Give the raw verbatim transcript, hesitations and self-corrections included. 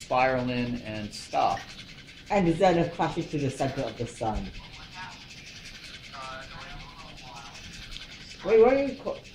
spiral in and stop. And then it crashes to the center of the sun. Wait, what are you?